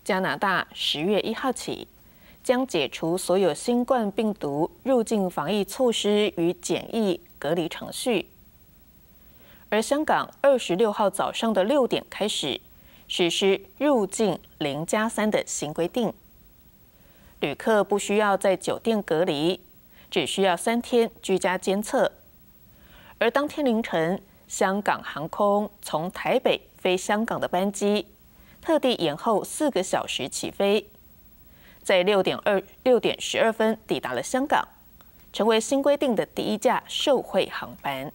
加拿大10月1号起将解除所有新冠病毒入境防疫措施与检疫隔离程序，而香港26号早上的6点开始实施入境0+3的新规定，旅客不需要在酒店隔离，只需要3天居家监测。而当天凌晨，香港航空从台北飞香港的班机特地延后4个小时起飞，在6点12分抵达了香港，成为新规定的第一架受惠航班。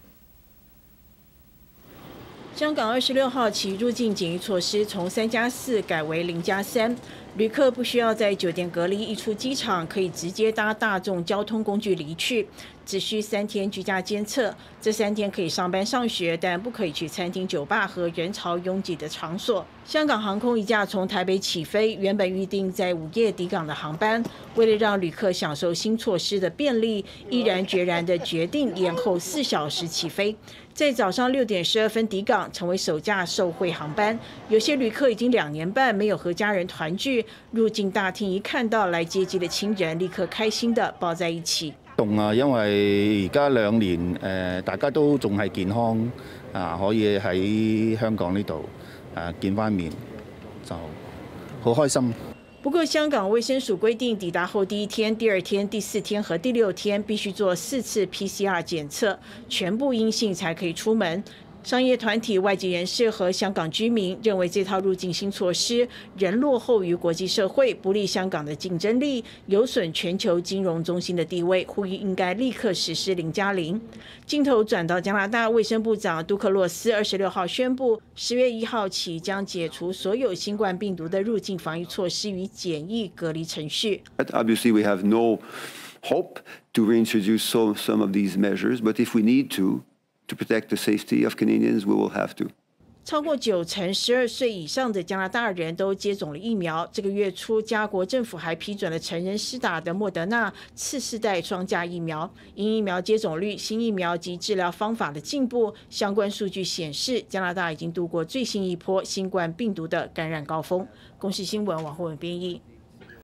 香港26号起入境检疫措施从3+4改为0+3，旅客不需要在酒店隔离，一出机场可以直接搭大众交通工具离去，只需3天居家监测。这3天可以上班上学，但不可以去餐厅、酒吧和人潮拥挤的场所。香港航空一架从台北起飞，原本预定在午夜抵港的航班，为了让旅客享受新措施的便利，毅然决然地决定延后4小时起飞。在早上6点12分抵港，成为首架受惠航班。有些旅客已经2年半没有和家人团聚，入境大厅一看到来接机的親人，立刻開心地抱在一起。 動啊，因為而家2年大家都仲係健康啊，可以喺香港呢度見翻面，就好開心。 不过，香港卫生署规定，抵达后第1天、第2天、第4天和第6天必须做4次 PCR 检测，全部阴性才可以出门。商业团体、外籍人士和香港居民认为，这套入境新措施仍落后于国际社会，不利香港的竞争力，有损全球金融中心的地位，呼吁应该立刻实施0+0。镜头转到加拿大卫生部长杜克洛斯26号宣布，10月1号起将解除所有新冠病毒的入境防疫措施与检疫隔离程序。 Obviously, we have no hope to reintroduce some of these measures, but if we need to protect the safety of Canadians, we will have to. 超过90%12岁以上的加拿大人都接种了疫苗。这个月初，加国政府还批准了成人施打的莫德纳次世代双价疫苗。因疫苗接种率、新疫苗及治疗方法的进步，相关数据显示，加拿大已经度过最新一波新冠病毒的感染高峰。公视新闻王慧文编译。